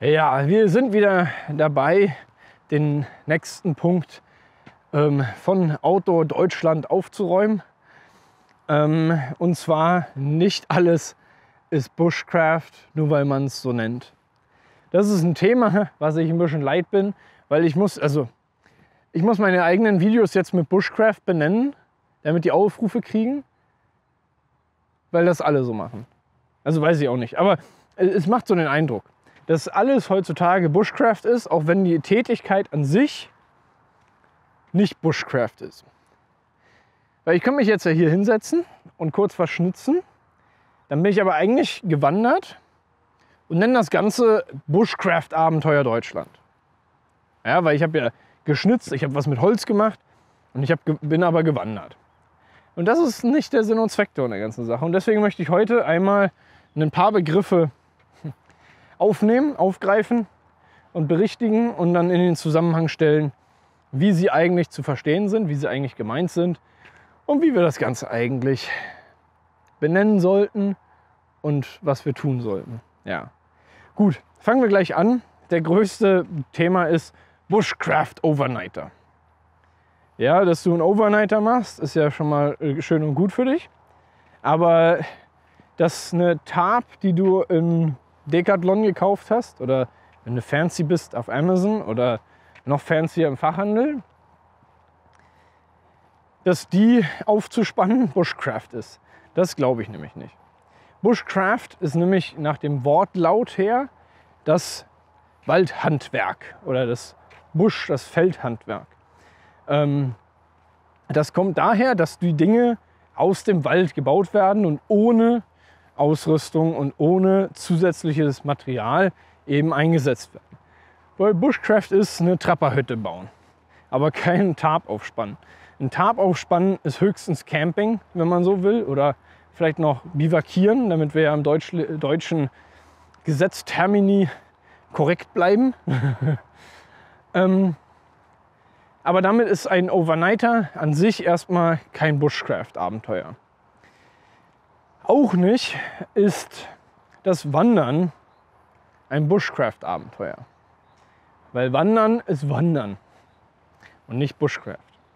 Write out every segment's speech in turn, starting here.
Ja, wir sind wieder dabei, den nächsten Punkt von Outdoor Deutschland aufzuräumen. Und zwar nicht alles ist Bushcraft, nur weil man es so nennt. Das ist ein Thema, was ich ein bisschen leid bin, weil ich muss meine eigenen Videos jetzt mit Bushcraft benennen, damit die Aufrufe kriegen, weil das alle so machen. Also weiß ich auch nicht, aber es macht so den Eindruck, dass alles heutzutage Bushcraft ist, auch wenn die Tätigkeit an sich nicht Bushcraft ist. Weil ich kann mich jetzt ja hier hinsetzen und kurz was schnitzen, dann bin ich aber eigentlich gewandert und nenne das Ganze Bushcraft-Abenteuer Deutschland. Ja, weil ich habe ja geschnitzt, ich habe was mit Holz gemacht und ich bin aber gewandert. Und das ist nicht der Sinn und Zweck der ganzen Sache. Und deswegen möchte ich heute einmal ein paar Begriffe aufnehmen, aufgreifen und berichtigen und dann in den Zusammenhang stellen, wie sie eigentlich zu verstehen sind, wie sie eigentlich gemeint sind und wie wir das Ganze eigentlich benennen sollten und was wir tun sollten. Ja. Gut, fangen wir gleich an. Der größte Thema ist Bushcraft Overnighter. Ja, dass du einen Overnighter machst, ist ja schon mal schön und gut für dich. Aber dass eine Tarp, die du im Decathlon gekauft hast oder wenn du fancy bist auf Amazon oder noch fancier im Fachhandel, dass die aufzuspannen Bushcraft ist. Das glaube ich nämlich nicht. Bushcraft ist nämlich nach dem Wortlaut her das Waldhandwerk oder das Feldhandwerk. Das kommt daher, dass die Dinge aus dem Wald gebaut werden und ohne Ausrüstung und ohne zusätzliches Material eben eingesetzt werden. Weil Bushcraft ist eine Trapperhütte bauen, aber kein Tarp aufspannen. Ein Tarp aufspannen ist höchstens Camping, wenn man so will, oder vielleicht noch bivakieren, damit wir ja im deutschen Gesetztermini korrekt bleiben. Aber damit ist ein Overnighter an sich erstmal kein Bushcraft-Abenteuer. Auch nicht ist das Wandern ein Bushcraft-Abenteuer. Weil Wandern ist Wandern und nicht Bushcraft.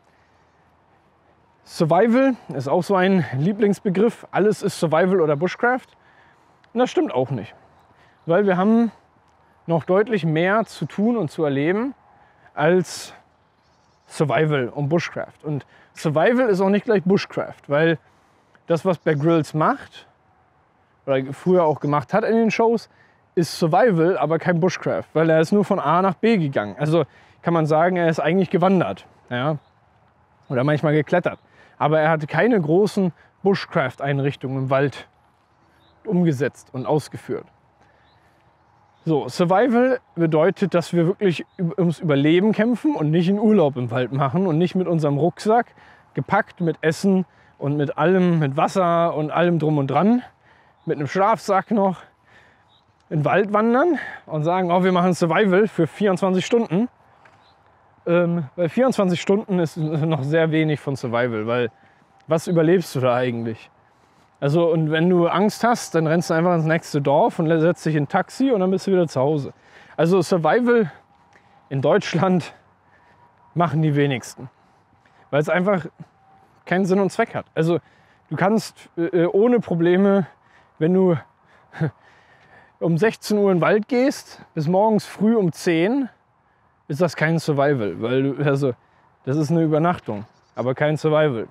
Survival ist auch so ein Lieblingsbegriff. Alles ist Survival oder Bushcraft. Und das stimmt auch nicht. Weil wir haben noch deutlich mehr zu tun und zu erleben als Survival und Bushcraft. Und Survival ist auch nicht gleich Bushcraft, weil das, was Bear Grylls macht, oder früher auch gemacht hat in den Shows, ist Survival, aber kein Bushcraft, weil er ist nur von A nach B gegangen. Also kann man sagen, er ist eigentlich gewandert, ja? Oder manchmal geklettert. Aber er hatte keine großen Bushcraft-Einrichtungen im Wald umgesetzt und ausgeführt. So, Survival bedeutet, dass wir wirklich ums Überleben kämpfen und nicht in Urlaub im Wald machen und nicht mit unserem Rucksack gepackt mit Essen und mit allem, mit Wasser und allem drum und dran, mit einem Schlafsack noch in den Wald wandern und sagen, oh, wir machen Survival für 24 Stunden. Weil 24 Stunden ist noch sehr wenig von Survival, weil was überlebst du da eigentlich? Also, und wenn du Angst hast, dann rennst du einfach ins nächste Dorf und setzt dich in ein Taxi und dann bist du wieder zu Hause. Also Survival in Deutschland machen die wenigsten, weil es einfach keinen Sinn und Zweck hat. Also du kannst ohne Probleme, wenn du um 16 Uhr in den Wald gehst, bis morgens früh um 10, ist das kein Survival, weil das ist eine Übernachtung, aber kein Survival.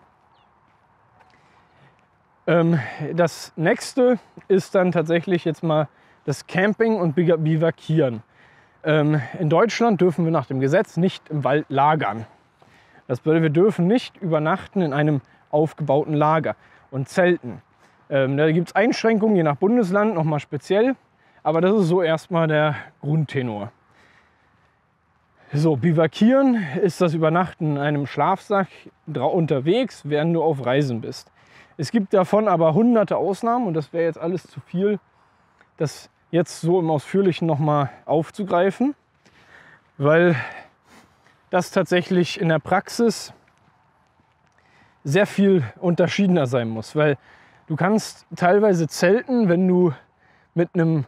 Das nächste ist dann tatsächlich jetzt mal das Camping und Bivakieren. In Deutschland dürfen wir nach dem Gesetz nicht im Wald lagern. Das bedeutet, wir dürfen nicht übernachten in einem aufgebauten Lager und zelten. Da gibt es Einschränkungen je nach Bundesland nochmal speziell, aber das ist so erstmal der Grundtenor. So, Bivakieren ist das Übernachten in einem Schlafsack unterwegs, während du auf Reisen bist. Es gibt davon aber hunderte Ausnahmen und das wäre jetzt alles zu viel, das jetzt so im Ausführlichen nochmal aufzugreifen, weil das tatsächlich in der Praxis sehr viel unterschiedener sein muss, weil du kannst teilweise zelten, wenn du mit einem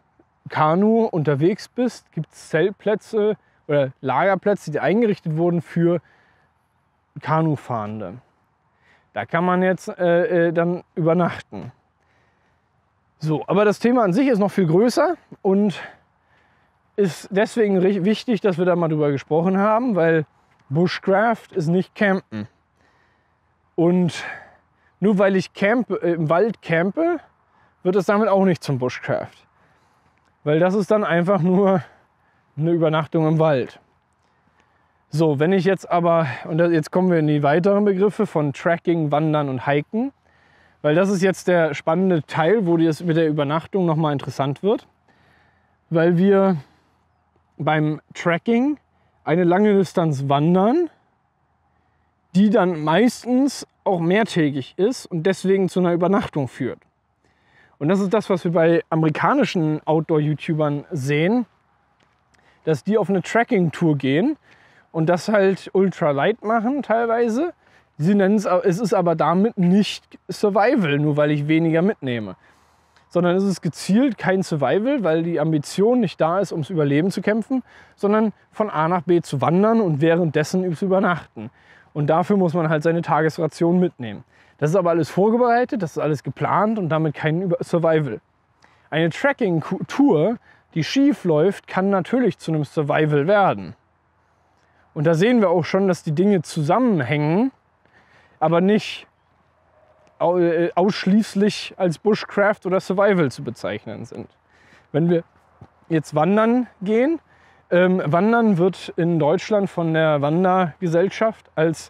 Kanu unterwegs bist, gibt es Zeltplätze oder Lagerplätze, die eingerichtet wurden für Kanufahrende. Da kann man jetzt dann übernachten. So, aber das Thema an sich ist noch viel größer und ist deswegen wichtig, dass wir da mal drüber gesprochen haben, weil Bushcraft ist nicht Campen. Und nur weil ich im Wald campe, wird es damit auch nicht zum Bushcraft. Weil das ist dann einfach nur eine Übernachtung im Wald. So, wenn ich jetzt aber, und jetzt kommen wir in die weiteren Begriffe von Trekking, Wandern und Hiken, weil das ist jetzt der spannende Teil, wo das mit der Übernachtung nochmal interessant wird, weil wir beim Trekking eine lange Distanz wandern, die dann meistens auch mehrtägig ist und deswegen zu einer Übernachtung führt. Und das ist das, was wir bei amerikanischen Outdoor-YouTubern sehen, dass die auf eine Trekking-Tour gehen und das halt ultra light machen teilweise. Sie nennen es ist aber damit nicht Survival, nur weil ich weniger mitnehme. Sondern es ist gezielt kein Survival, weil die Ambition nicht da ist, ums Überleben zu kämpfen, sondern von A nach B zu wandern und währenddessen zu übernachten. Und dafür muss man halt seine Tagesration mitnehmen. Das ist aber alles vorbereitet, das ist alles geplant und damit kein Survival. Eine Trekking-Tour, die schief läuft, kann natürlich zu einem Survival werden. Und da sehen wir auch schon, dass die Dinge zusammenhängen, aber nicht ausschließlich als Bushcraft oder Survival zu bezeichnen sind. Wenn wir jetzt wandern gehen, Wandern wird in Deutschland von der Wandergesellschaft als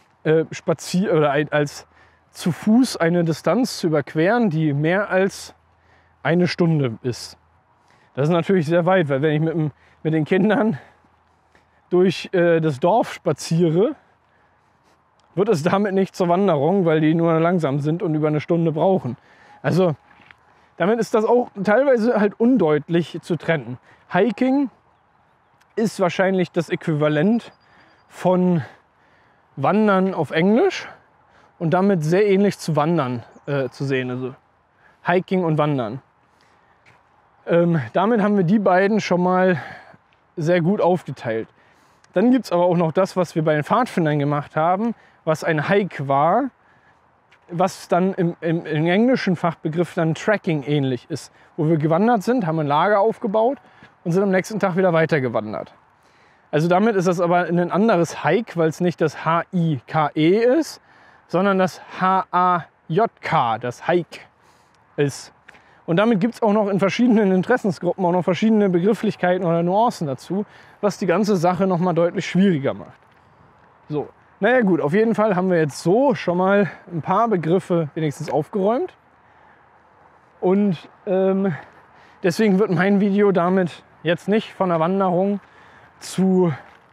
als zu Fuß eine Distanz zu überqueren, die mehr als eine Stunde ist. Das ist natürlich sehr weit, weil wenn ich mit den Kindern durch das Dorf spaziere, wird es damit nicht zur Wanderung, weil die nur langsam sind und über eine Stunde brauchen. Also damit ist das auch teilweise halt undeutlich zu trennen. Hiking ist wahrscheinlich das Äquivalent von Wandern auf Englisch und damit sehr ähnlich zu Wandern zu sehen. Also Hiking und Wandern. Damit haben wir die beiden schon mal sehr gut aufgeteilt. Dann gibt es aber auch noch das, was wir bei den Pfadfindern gemacht haben, was ein Hike war, was dann im englischen Fachbegriff dann Trekking ähnlich ist. Wo wir gewandert sind, haben ein Lager aufgebaut und sind am nächsten Tag wieder weitergewandert. Also damit ist das aber ein anderes Hike, weil es nicht das H-I-K-E ist, sondern das H-A-J-K, das Hike ist. Und damit gibt es auch noch in verschiedenen Interessensgruppen auch noch verschiedene Begrifflichkeiten oder Nuancen dazu, was die ganze Sache noch mal deutlich schwieriger macht. So, naja gut, auf jeden Fall haben wir jetzt so schon mal ein paar Begriffe wenigstens aufgeräumt. Und deswegen wird mein Video damit jetzt nicht von der Wanderung zu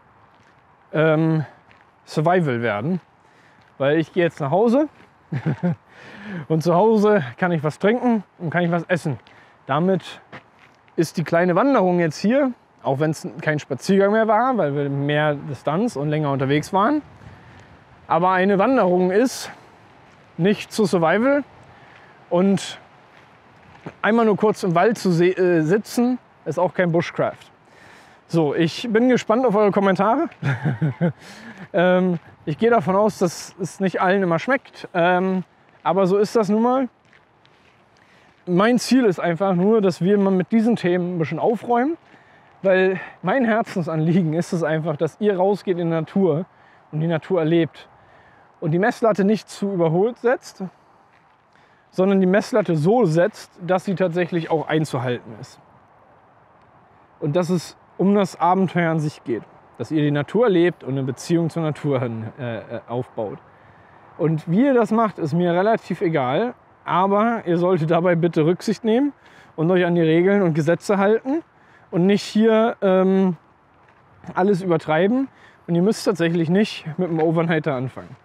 Survival werden, weil ich gehe jetzt nach Hause und zu Hause kann ich was trinken und kann ich was essen. Damit ist die kleine Wanderung jetzt hier, auch wenn es kein Spaziergang mehr war, weil wir mehr Distanz und länger unterwegs waren, aber eine Wanderung ist nicht zu Survival und einmal nur kurz im Wald zu sitzen ist auch kein Bushcraft. So, ich bin gespannt auf eure Kommentare. Ich gehe davon aus, dass es nicht allen immer schmeckt, aber so ist das nun mal. Mein Ziel ist einfach nur, dass wir mal mit diesen Themen ein bisschen aufräumen, weil mein Herzensanliegen ist es einfach, dass ihr rausgeht in die Natur und die Natur erlebt und die Messlatte nicht zu überholt setzt, sondern die Messlatte so setzt, dass sie tatsächlich auch einzuhalten ist. Und dass es um das Abenteuer an sich geht, dass ihr die Natur erlebt und eine Beziehung zur Natur aufbaut. Und wie ihr das macht, ist mir relativ egal, aber ihr solltet dabei bitte Rücksicht nehmen und euch an die Regeln und Gesetze halten und nicht hier alles übertreiben. Und ihr müsst tatsächlich nicht mit dem Overnighter anfangen.